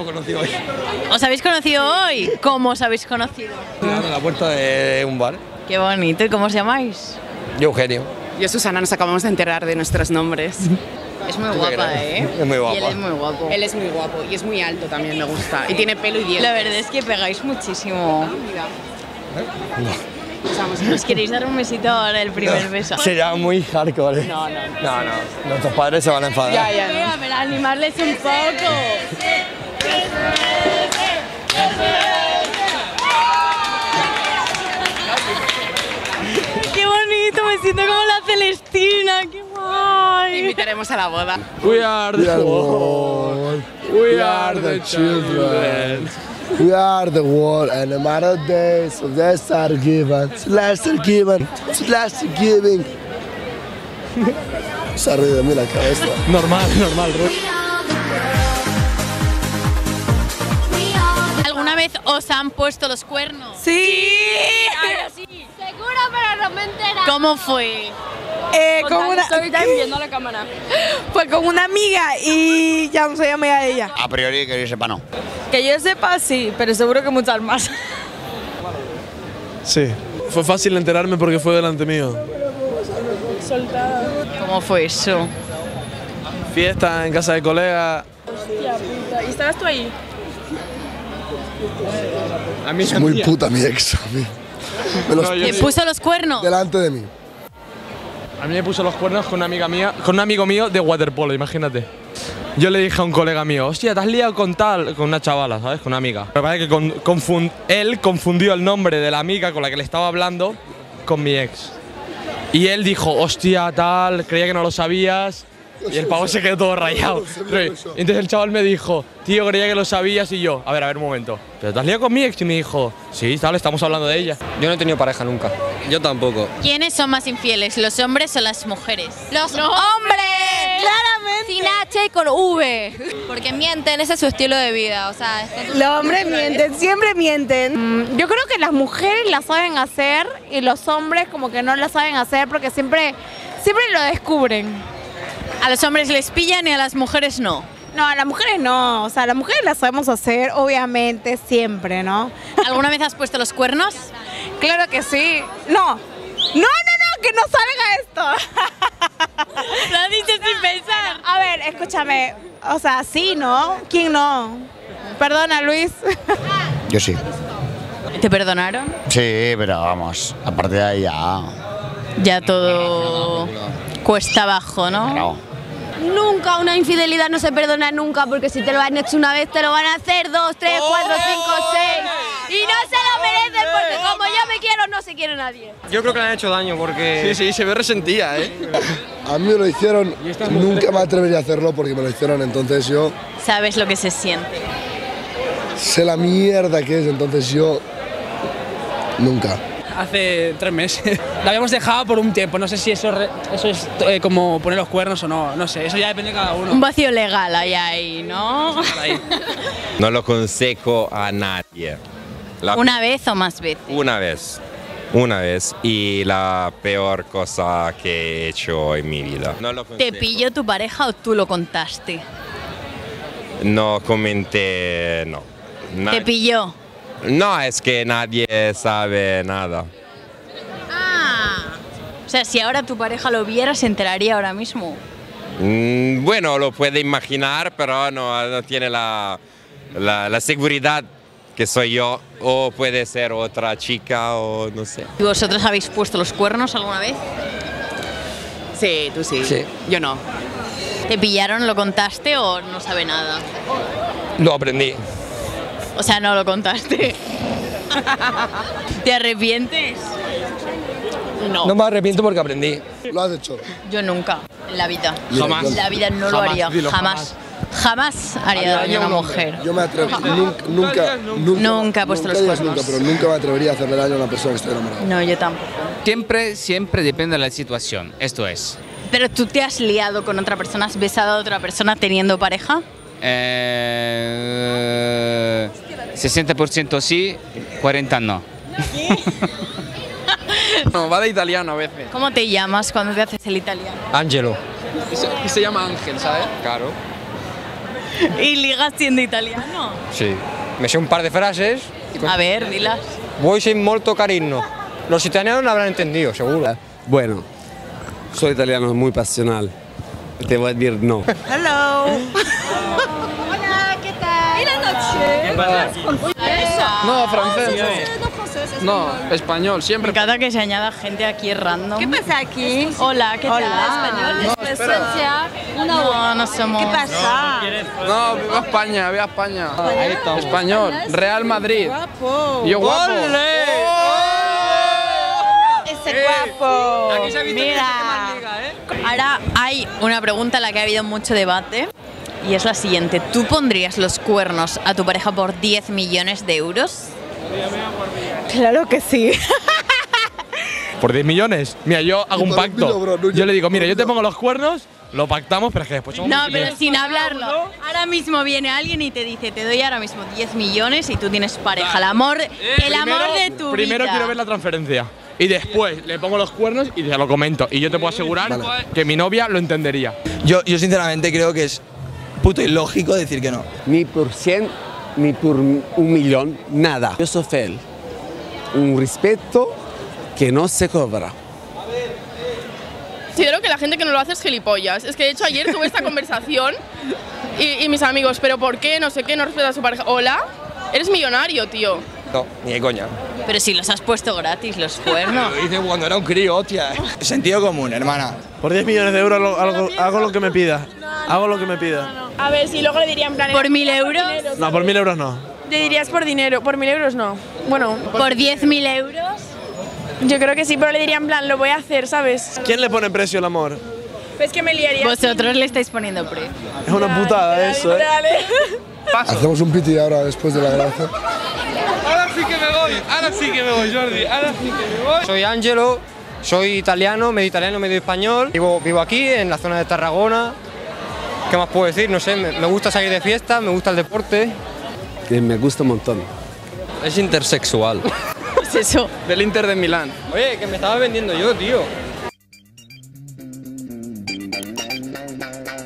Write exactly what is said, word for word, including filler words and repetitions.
conocido hoy. ¿Os habéis conocido hoy? ¿Cómo os habéis conocido? En la puerta de un bar. Qué bonito. ¿Y cómo os llamáis? Yo, Eugenio. Yo, Susana, nos acabamos de enterar de nuestros nombres. Es muy guapa, ¿eh? Es muy guapa. Y él es muy guapo. Él es muy guapo y es muy alto también, me gusta. Y tiene pelo y dientes. La verdad es que pegáis muchísimo. ¿Os queréis dar un besito ahora, el primer beso? Sería muy hardcore. No, no. No, no. Nuestros padres se van a enfadar. Ya, ya, no. A ver, animarles un poco. ¡Qué bonito! Me siento como la Celestina. ¡Qué guay! Te invitaremos a la boda. We are the world. We are the children. We are the world, and no matter days of the start given, last given, last giving. Se ha reído de mí la cabeza. Normal, normal, Ru. ¿Alguna vez os han puesto los cuernos? Sí. Ahora sí. Seguro, pero no me entera. ¿Cómo fue? Eh, con una, Estoy viendo la cámara. fue con una amiga y ya no soy amiga de ella. A priori que yo sepa no. Que yo sepa, sí, pero seguro que muchas más. Sí. Fue fácil enterarme porque fue delante mío. ¿Cómo fue eso? Fiesta en casa de colega. ¿Y estabas tú ahí? A mí Es muy puta mi ex. a mí. Me los No, yo ¿Te sí. puso los cuernos? delante de mí. A mí me puso los cuernos con una amiga mía, con un amigo mío de waterpolo, imagínate. Yo le dije a un colega mío, hostia, te has liado con tal, con una chavala, ¿sabes? Con una amiga. Me parece que con, confund, él confundió el nombre de la amiga con la que le estaba hablando con mi ex. Y él dijo, hostia, tal, creía que no lo sabías. Y el pavo se quedó todo rayado. Entonces el chaval me dijo, tío, creía que lo sabías. Y yo, a ver, a ver, un momento. ¿Pero te has liado con mi ex? Y me dijo, sí, tal, estamos hablando de ella. Yo no he tenido pareja nunca. Yo tampoco. ¿Quiénes son más infieles, los hombres o las mujeres? ¡Los hombres! Claramente. Sin H y con V. Porque mienten, ese es su estilo de vida. O sea, es Los hombres mienten, siempre mienten. Mm, Yo creo que las mujeres la saben hacer y los hombres como que no la saben hacer porque siempre, siempre lo descubren. A los hombres les pillan y a las mujeres no. No, a las mujeres no, o sea, a las mujeres las sabemos hacer, obviamente, siempre, ¿no? ¿Alguna vez has puesto los cuernos? Claro que sí. No, no, no, no, que no salga esto. Lo dices sin pensar. A ver, escúchame, o sea, sí, ¿no? ¿Quién no? Perdona, Luis. Yo sí. ¿Te perdonaron? Sí, pero vamos, aparte de ahí ya. Ya todo cuesta abajo, ¿no? Claro. Nunca, una infidelidad no se perdona nunca, porque si te lo han hecho una vez, te lo van a hacer dos, tres, cuatro, cinco, seis. Y no se lo merecen, porque como yo me quiero, no se quiere nadie. Yo creo que le han hecho daño porque... Sí, sí, se ve resentida, ¿eh? A mí me lo hicieron, nunca me atrevería a hacerlo porque me lo hicieron, entonces yo Sabes lo que se siente. sé la mierda que es, entonces yo nunca. Hace tres meses. La habíamos dejado por un tiempo. No sé si eso, re- eso es eh, como poner los cuernos o no. No sé, eso ya depende de cada uno. Un vacío legal hay ahí, ¿no? Ahí. No lo aconsejo a nadie. La- ¿Una vez o más veces? Una vez. Una vez. Y la peor cosa que he hecho en mi vida. No lo ¿Te aconsejo. pilló tu pareja o tú lo contaste? No comenté, no. Na- ¿Te pilló? No, es que nadie sabe nada. Ah. O sea, si ahora tu pareja lo viera, se enteraría ahora mismo. Mm, bueno, lo puede imaginar, pero no, no tiene la, la, la seguridad que soy yo. O puede ser otra chica o no sé. ¿Y vosotros habéis puesto los cuernos alguna vez? Sí, tú sí. Sí. Yo no. ¿Te pillaron, lo contaste o no sabe nada? Lo aprendí. O sea, no lo contaste. ¿Te arrepientes? No. No me arrepiento porque aprendí. ¿Lo has hecho? Yo nunca, en la vida. Mira, Jamás. yo- En la vida no lo Jamás, haría. dilo, jamás. Jamás haría daño a una mujer. Yo me atrevo, nunca, nunca, nunca, Nunca he puesto los digas cuernos. nunca, pero nunca me atrevería a hacerle daño a una persona que esté enamorada. No, yo tampoco. Siempre, siempre depende de la situación. Esto es. ¿Pero tú te has liado con otra persona? ¿Has besado a otra persona teniendo pareja? Eh, sesenta por ciento sí, cuarenta no. No, va de italiano a veces. ¿Cómo te llamas cuando te haces el italiano? Angelo. Y se, y se llama Ángel, ¿sabes? Claro. ¿Y ligas siendo italiano? Sí. Me sé un par de frases. A ver, dilas. Voi sei molto carino. Los italianos lo habrán entendido, seguro. Bueno, soy italiano muy pasional. Te voy a decir no. Hello. Hola, ¿qué tal? Buenas noches. No, francés. No, español, siempre. Me encanta que se añada gente aquí random. ¿Qué pasa aquí? Hola, ¿qué Hola. tal? Español, No, es espera. presencia. Una No, no somos. ¿Qué pasa? No, viva España, viva España. Español, Real Madrid. Guapo. Yo guapo. Ese guapo. Aquí se ha visto Mira. Ahora hay una pregunta en la que ha habido mucho debate y es la siguiente. ¿Tú pondrías los cuernos a tu pareja por diez millones de euros? Claro que sí. ¿Por diez millones? Mira, yo hago un pacto. Yo le digo, mira, yo te pongo los cuernos, lo pactamos, pero es que después somos No, multimillonarios. pero sin hablarlo. Ahora mismo viene alguien y te dice, te doy ahora mismo diez millones y tú tienes pareja. El amor, el amor de tu Primero vida. quiero ver la transferencia. Y después le pongo los cuernos y te lo comento. Y yo te puedo asegurar que mi novia lo entendería. Yo, yo sinceramente creo que es puto ilógico decir que no. Ni por cien, ni por un millón, nada. Yo soy fiel. Un respeto que no se cobra. Considero que la gente que no lo hace es gilipollas. Es que de hecho ayer tuve esta conversación y, y mis amigos, ¿pero por qué? No sé qué, no respeta a su pareja. Hola, eres millonario, tío. No, ni de coña. Pero si los has puesto gratis, los cuernos. Lo hice cuando era un crío, hostia. Sentido común, hermana. Por diez millones de euros hago, hago, hago lo que me pida. Hago lo que me pida. A ver, si luego le diría en plan... ¿Por mil euros? No, por mil euros no. Le dirías por dinero, por mil euros no. Bueno, ¿Por diez mil euros? yo creo que sí, pero le diría en plan, lo voy a hacer, ¿sabes? ¿Quién le pone precio al amor? Pues que me liaría. Vosotros le estáis poniendo precio. Es una putada eso, ¿eh? Hacemos un piti ahora después de la gracia. Ahora sí que me voy, ahora sí que me voy, Jordi, ahora sí que me voy. Soy Ángelo, soy italiano, medio italiano, medio español. Vivo, vivo aquí, en la zona de Tarragona. ¿Qué más puedo decir? No sé, me, me gusta salir de fiesta, me gusta el deporte. Que me gusta un montón. Es intersexual. ¿Qué es eso? Del Inter de Milán. Oye, que me estaba vendiendo yo, tío.